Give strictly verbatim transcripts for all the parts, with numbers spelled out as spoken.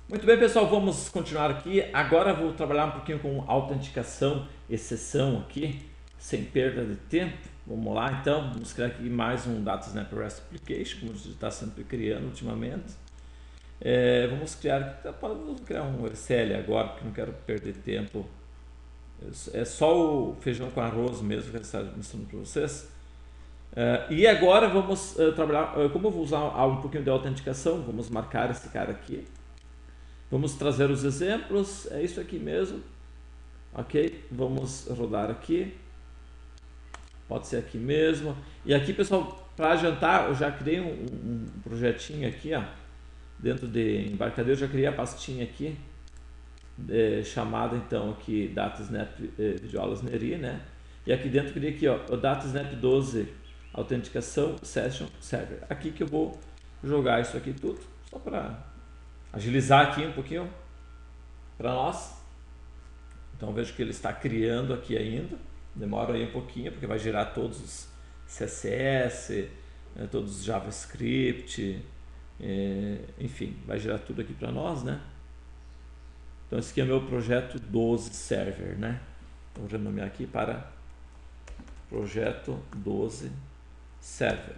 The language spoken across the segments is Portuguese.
Muito bem, pessoal, vamos continuar aqui. Agora vou trabalhar um pouquinho com autenticação, exceção aqui, sem perda de tempo. Vamos lá, então, vamos criar aqui mais um DataSnap REST Application, como a gente está sempre criando ultimamente. É, vamos criar, vamos criar um S L agora, porque não quero perder tempo. É só o feijão com arroz mesmo que eu estou mostrando para vocês. Uh, e agora vamos uh, trabalhar, uh, como eu vou usar um pouquinho de autenticação, vamos marcar esse cara aqui. Vamos trazer os exemplos, é isso aqui mesmo. Ok, vamos rodar aqui. Pode ser aqui mesmo. E aqui, pessoal, para adiantar, eu já criei um, um projetinho aqui, ó. Dentro de Embarcadero, já criei a pastinha aqui. É, chamada então aqui DataSnap eh, Videoaulas Neri, né? E aqui dentro eu criei aqui, ó, o DataSnap doze autenticação session server. Aqui que eu vou jogar isso aqui tudo, só para agilizar aqui um pouquinho para nós. Então vejo que ele está criando aqui ainda, demora aí um pouquinho porque vai gerar todos os C S S, né, todos os JavaScript, é, enfim, vai gerar tudo aqui para nós, né? Então esse aqui é meu projeto doze server, né? Vou renomear aqui para projeto doze server.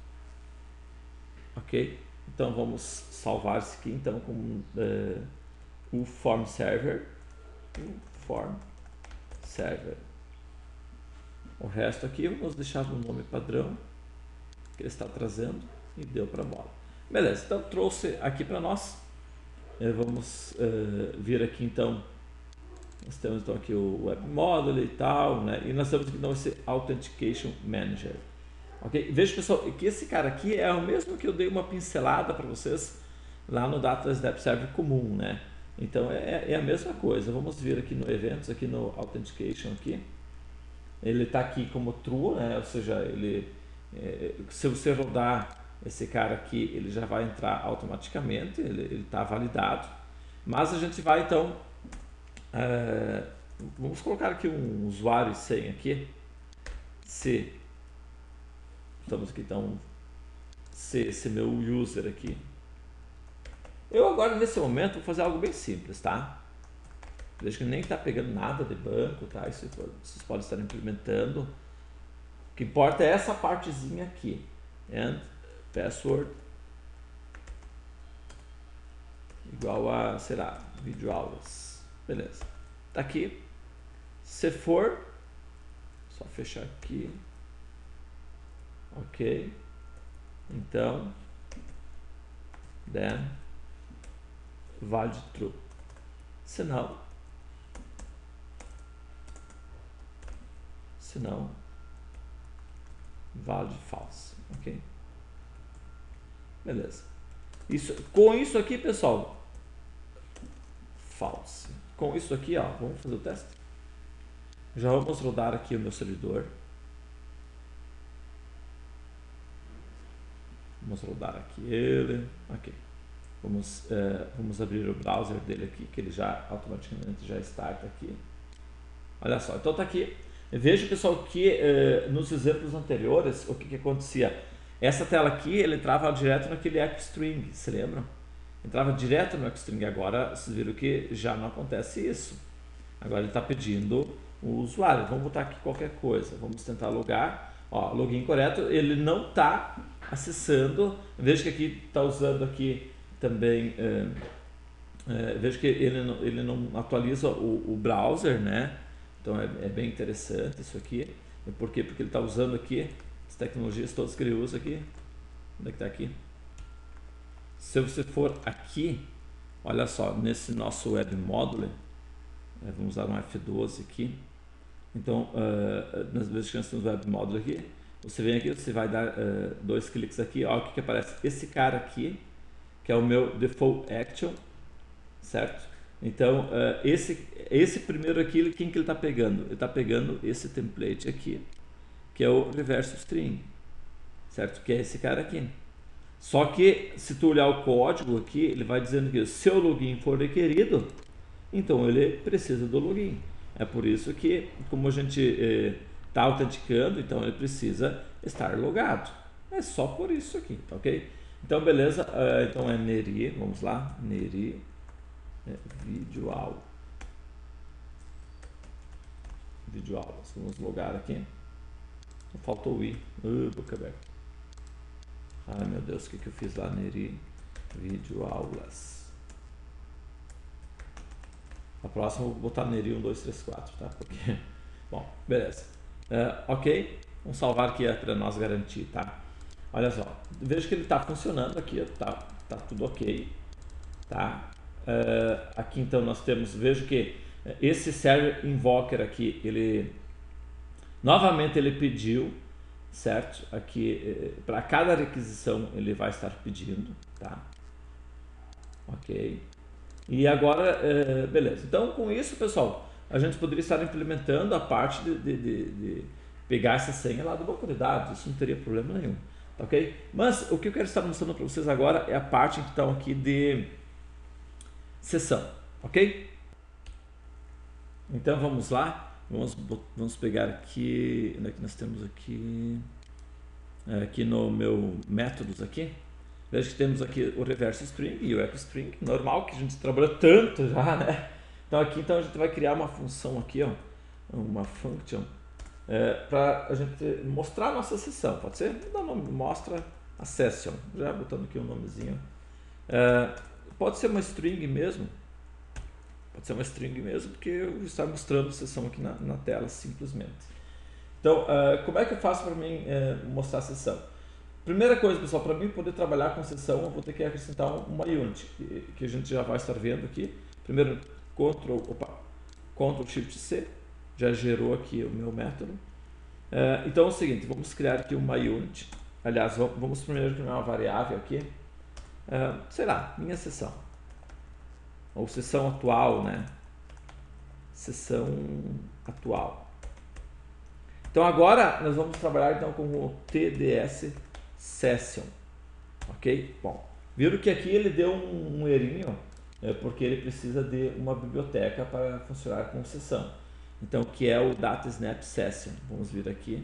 Ok? Então vamos salvar isso aqui então como uh, o form server, o form server. O resto aqui vamos deixar no nome padrão que ele está trazendo e deu para bola. Beleza, então trouxe aqui para nós. Uh, vamos uh, vir aqui então. Nós temos então aqui o Web Model e tal, né? E nós temos aqui então esse Authentication Manager. Ok? Veja, pessoal, que esse cara aqui é o mesmo que eu dei uma pincelada para vocês lá no DataSnap Server comum, né? Então é, é a mesma coisa. Vamos vir aqui no Eventos, aqui no Authentication aqui. Ele está aqui como true, né? Ou seja, ele, é, se você rodar esse cara aqui, ele já vai entrar automaticamente, ele está validado. Mas a gente vai então, é, vamos colocar aqui um usuário e senha aqui. Se estamos aqui então, se esse meu user aqui. Eu agora nesse momento vou fazer algo bem simples, tá? Veja que nem está pegando nada de banco, tá? Isso vocês podem estar implementando. O que importa é essa partezinha aqui. And password igual a, será, videoaulas. Beleza. Tá aqui. Se for, só fechar aqui. Ok. Então, then valid true. Se não, se não, valid false. Ok. Beleza. Isso, com isso aqui, pessoal, false. Com isso aqui, ó, vamos fazer o teste. Já vamos rodar aqui o meu servidor. Vamos rodar aqui ele. Ok. Vamos, uh, vamos abrir o browser dele aqui, que ele já automaticamente já starta aqui. Olha só, então tá aqui. Veja, pessoal, que uh, nos exemplos anteriores, o que, que acontecia? Essa tela aqui, ele entrava direto naquele xstring, se lembram? Entrava direto no xstring. Agora, vocês viram que já não acontece isso. Agora ele está pedindo o usuário. Vamos botar aqui qualquer coisa. Vamos tentar logar. Ó, login correto. Ele não está acessando. Veja que aqui está usando aqui também. É, é, veja que ele não, ele não atualiza o, o browser, né? Então é, é bem interessante isso aqui. Por quê? Porque ele está usando aqui as tecnologias todas que ele usa aqui. Onde é que está aqui? Se você for aqui, olha só, nesse nosso Web Module, vamos usar um F doze aqui. Então, uh, nas vezes que nós temos o Web Module aqui, você vem aqui, você vai dar uh, dois cliques aqui, olha o que, que aparece. Esse cara aqui, que é o meu Default Action, certo? Então, uh, esse, esse primeiro aqui, quem que ele está pegando? Ele está pegando esse template aqui, que é o Reverse String, certo? Que é esse cara aqui. Só que, se tu olhar o código aqui, ele vai dizendo que se o login for requerido, então ele precisa do login. É por isso que, como a gente está eh, autenticando, então ele precisa estar logado. É só por isso aqui, ok? Então, beleza. Uh, então é Neri, vamos lá, Neri. é, vídeo aula. Vídeo aulas. Vamos logar aqui. Faltou o i. Uh, boca aberta. Ai meu Deus, o que, que eu fiz lá, Neri? Vídeo aulas. A próxima eu vou botar Neri um, dois, três, quatro, tá? Porque... Bom, beleza. Uh, ok. Vamos salvar aqui para nós garantir, tá? Olha só. Veja que ele está funcionando aqui, tá, tá tudo ok, tá? Uh, aqui então nós temos, veja que esse server invoker aqui, ele novamente ele pediu, certo? Aqui para cada requisição ele vai estar pedindo, tá? Ok. E agora, uh, beleza. Então com isso, pessoal, a gente poderia estar implementando a parte de, de, de, de pegar essa senha lá do banco de dados. Isso não teria problema nenhum, tá ok? Mas o que eu quero estar mostrando para vocês agora é a parte então aqui de sessão, ok? Então vamos lá, vamos, vamos pegar aqui, onde é que nós temos aqui, aqui no meu métodos aqui, veja que temos aqui o reverse string e o echo string, normal que a gente trabalhou tanto já, né? Então aqui então a gente vai criar uma função aqui, ó, uma function, é, para a gente mostrar a nossa sessão, pode ser? Dá nome, mostra a session, já botando aqui um nomezinho, é, pode ser uma string mesmo. Pode ser uma string mesmo, porque eu estou mostrando a sessão aqui na, na tela, simplesmente. Então, uh, como é que eu faço para mim uh, mostrar a sessão? Primeira coisa, pessoal, para mim poder trabalhar com sessão, eu vou ter que acrescentar uma unit, que, que a gente já vai estar vendo aqui. Primeiro, Ctrl, opa, Ctrl Shift C, já gerou aqui o meu método. Uh, então é o seguinte, vamos criar aqui uma unit. Aliás, vamos primeiro criar uma variável aqui. Uh, sei lá, minha sessão. Ou sessão atual, né? Sessão atual. Então agora nós vamos trabalhar então com o T D S Session, ok? Bom, viram que aqui ele deu um, um errinho, é porque ele precisa de uma biblioteca para funcionar com sessão. Então que é o Data Snap Session. Vamos vir aqui.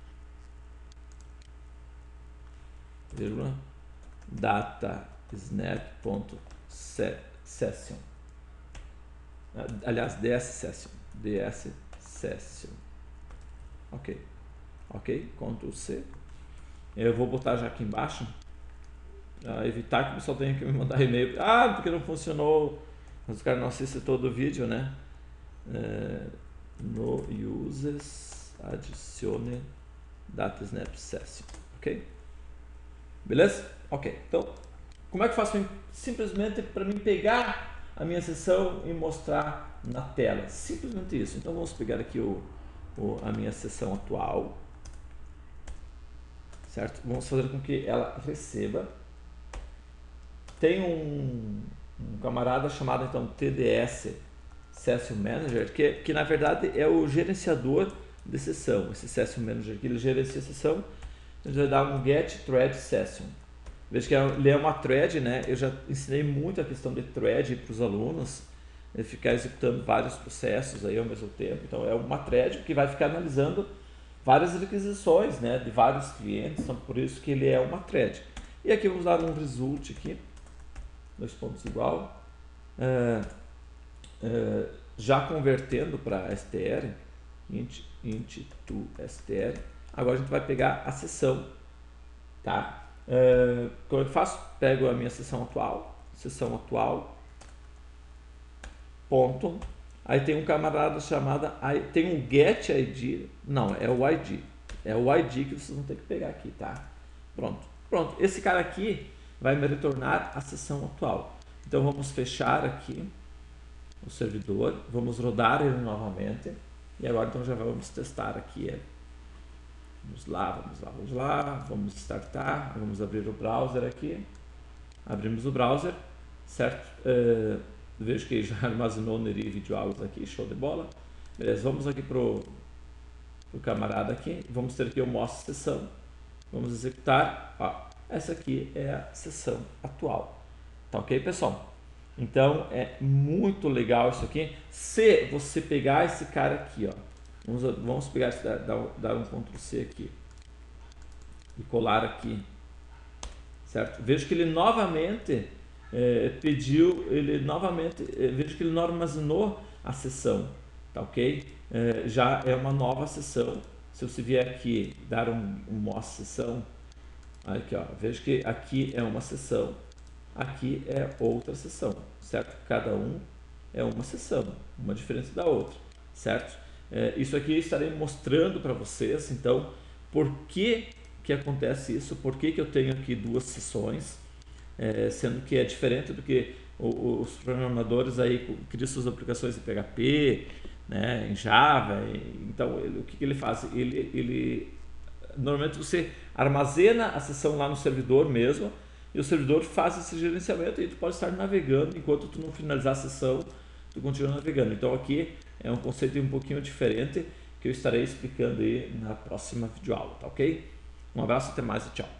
Vírgula. Data Snap.set Session, aliás, ds session, ds session, ok, ok, Ctrl C, eu vou botar já aqui embaixo, para evitar que o pessoal tenha que me mandar e-mail, ah, porque não funcionou, mas o cara não assiste todo o vídeo, né, é, no users, adicione data snap session, ok, beleza? Ok, então, como é que eu faço simplesmente para mim pegar a minha sessão e mostrar na tela? Simplesmente isso. Então vamos pegar aqui o, o, a minha sessão atual, certo? Vamos fazer com que ela receba. Tem um, um camarada chamado então T D S Session Manager, que, que na verdade é o gerenciador de sessão. Esse Session Manager que ele gerencia a sessão, a gente vai dar um get thread session. Veja que ele é uma thread, né? Eu já ensinei muito a questão de thread para os alunos, né? Ficar executando vários processos aí ao mesmo tempo. Então é uma thread que vai ficar analisando várias requisições, né? De vários clientes, então por isso que ele é uma thread. E aqui vamos dar um result aqui, dois pontos igual, é, é, já convertendo para str, int, int to str. Agora a gente vai pegar a sessão, tá? Uh, como eu faço? Pego a minha sessão atual, sessão atual, ponto, aí tem um camarada chamado, tem um get I D, não, é o I D, é o I D que vocês vão ter que pegar aqui, tá? Pronto, pronto, esse cara aqui vai me retornar a sessão atual. Então vamos fechar aqui o servidor, vamos rodar ele novamente, e agora então já vamos testar aqui ele. Vamos lá, vamos lá, vamos lá, vamos startar, vamos abrir o browser aqui, abrimos o browser, certo? Uh, vejo que já armazenou o Neri Video Aulas aqui, show de bola. Beleza, vamos aqui pro, pro camarada aqui, vamos ter aqui o mostra sessão, vamos executar, ó, essa aqui é a sessão atual, tá ok, pessoal? Então é muito legal isso aqui, se você pegar esse cara aqui, ó, Vamos, vamos pegar, dar, dar um Ctrl C aqui e colar aqui, certo? Vejo que ele novamente é, pediu, ele novamente, é, veja que ele não armazenou a sessão, tá ok? É, já é uma nova sessão. Se você vier aqui dar um, um mostra sessão, aqui ó, veja que aqui é uma sessão, aqui é outra sessão, certo? Cada um é uma sessão, uma diferente da outra, certo? É, isso aqui eu estarei mostrando para vocês, então, por que que acontece isso, por que que eu tenho aqui duas sessões, é, sendo que é diferente do que o, os programadores aí criam suas aplicações em P H P, né, em Java. Então, ele, o que, que ele faz? Ele, ele, normalmente você armazena a sessão lá no servidor mesmo, e o servidor faz esse gerenciamento e tu pode estar navegando enquanto tu não finalizar a sessão, tu continua navegando. Então aqui é um conceito um pouquinho diferente que eu estarei explicando aí na próxima videoaula, tá ok? Um abraço, até mais e tchau.